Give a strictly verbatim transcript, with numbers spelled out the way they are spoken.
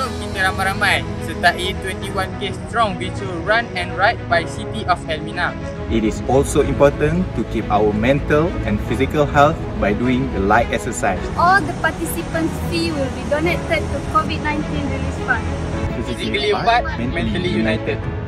Jom kita ramai-ramai sertai dua puluh satu K Strong Virtual Run and Ride by City of Elmina. It is also important to keep our mental and physical health by doing the light exercise. All the participants' fee will be donated to COVID nineteen Relief Fund. Physically apart, mentally united.